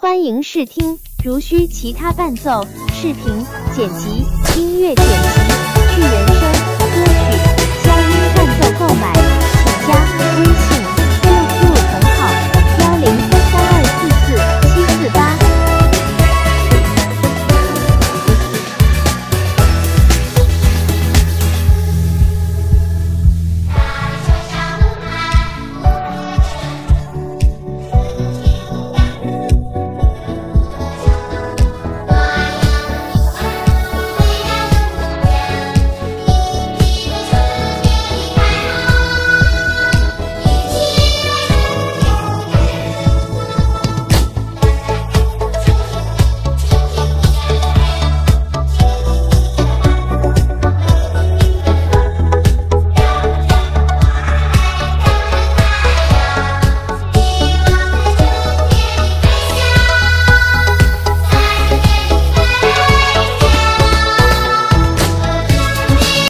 欢迎试听如需其他伴奏、视频剪辑、音乐剪辑、去人声、歌曲、消音伴奏购买，请加